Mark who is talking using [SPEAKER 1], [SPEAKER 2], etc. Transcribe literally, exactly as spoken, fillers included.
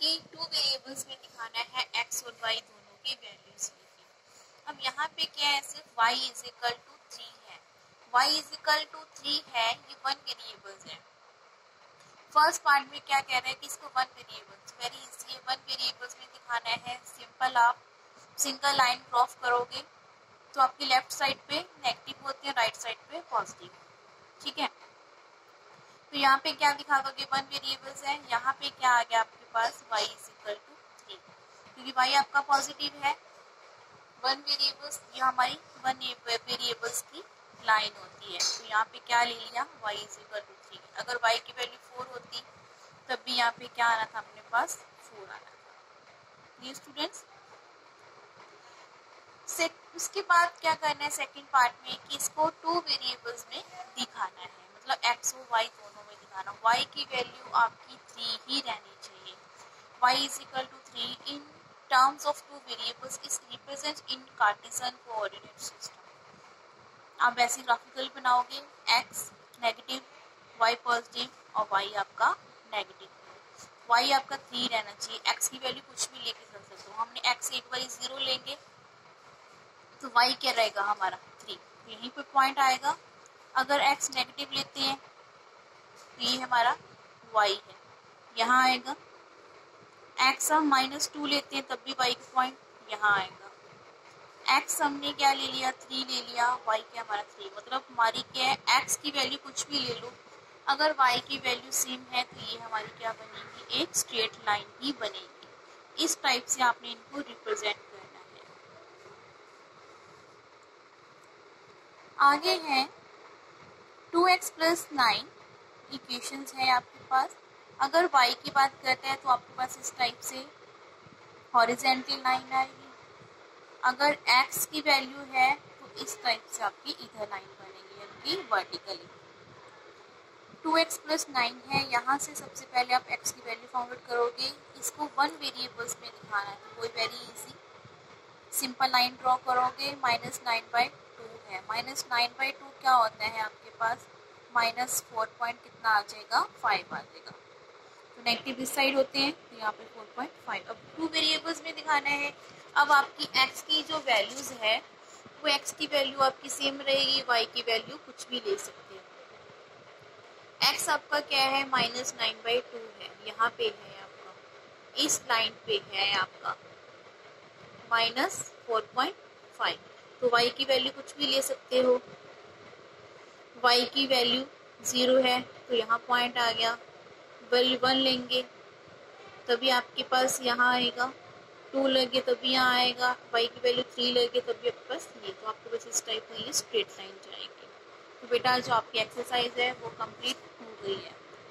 [SPEAKER 1] कि to variables में दिखाना है एक्स और वाई दोनों के वैल्यूज लेके। अब यहाँ पे क्या है, सिर्फ y is equal to three है, y is equal to three है, ये वन वेरिएबल्स है। फर्स्ट पार्ट में क्या कह रहा है कि इसको वन वेरिएबल्स, वेरी इजी है, वन वेरिएबल्स में दिखाना है। सिंपल, आप सिंगल लाइन क्रॉस करोगे तो आपकी लेफ्ट साइड पे नेगेटिव होती है, राइट साइड पे पॉजिटिव, ठीक है। तो यहाँ पे क्या दिखा दोगे, वन वेरिएबल्स है, यहाँ पे क्या आ गया आपके पास y is equal to three, क्योंकि y आपका पॉजिटिव है। वन वेरिएबल्स, ये हमारी वन वेरिएबल्स की लाइन होती है, तो यहाँ पे क्या ले लिया, y is equal to three. अगर y की वैल्यू फोर होती तब भी यहाँ पे क्या आना था अपने पास, फोर आना था। ये स्टूडेंट्स, उसके बाद क्या करना है सेकंड पार्ट में कि इसको टू वेरिएबल्स में दिखाना है, मतलब x और y दोनों में दिखाना। y की वैल्यू आपकी थ्री ही रहनी चाहिए। y is equal to three in terms of two variables is represent in cartesian coordinate system. आप ऐसे ग्राफिकल बनाओगे, x नेगेटिव, y पॉजिटिव और y आपका नेगेटिव। y आपका थ्री रहना चाहिए, x की वैल्यू कुछ भी लेके चल सकते हो। हमने x एक बार जीरो लेंगे तो y क्या रहेगा हमारा थ्री, यहीं पे पॉइंट आएगा। अगर x नेगेटिव लेते हैं तो ये हमारा y है, यहाँ आएगा। x हम माइनस टू लेते हैं तब भी y का पॉइंट यहाँ आएगा। x हमने क्या ले लिया, थ्री ले लिया, y क्या हमारा थ्री, मतलब हमारी क्या है, x की वैल्यू कुछ भी ले लो, अगर y की वैल्यू सेम है तो ये हमारी क्या बनेगी, एक स्ट्रेट लाइन ही बनेगी। इस टाइप से आपने इनको रिप्रेजेंट करना है। आगे है two X plus nine equations है आपके पास। अगर y की बात करते हैं तो आपके पास इस टाइप से हॉरिजेंटल लाइन आएगी। अगर x की वैल्यू है तो इस टाइप से आपकी इधर लाइन बनेगी, यानी कि vertically. Two X plus nine है, यहाँ से सबसे पहले आप x की वैल्यू फाउंड आउट करोगे। इसको वन वेरिएबल्स में दिखाना है तो वो very easy, simple line draw करोगे। माइनस नाइन बाई टू है, माइनस नाइन बाई टू क्या होता है आपके पास, माइनस फोर पॉइंट कितना आ जाएगा, फाइव आ जाएगा। तो नेगेटिव इस साइड होते हैं तो यहाँ पे फोर पॉइंट फाइव। अब टू वेरिएबल्स में दिखाना है। अब आपकी x की जो वैल्यूज है वो x की वैल्यू आपकी सेम रहेगी, y की वैल्यू कुछ भी ले सकते हो। x आपका क्या है, माइनस नाइन बाई टू है, यहाँ पे है आपका, इस लाइन पे है आपका माइनस फोर पॉइंट फाइव। तो y की वैल्यू कुछ भी ले सकते हो। y की वैल्यू जीरो है तो यहाँ पॉइंट आ गया, वैल्यू वन लेंगे तभी आपके पास यहाँ आएगा, टू लगे तभी यहाँ आएगा, y की वैल्यू थ्री लगे तभी आपके पास ये, तो आपके पास इस टाइप में ये स्ट्रेट लाइन जाएगी। तो बेटा जो आपकी एक्सरसाइज है वो कंप्लीट हो गई है।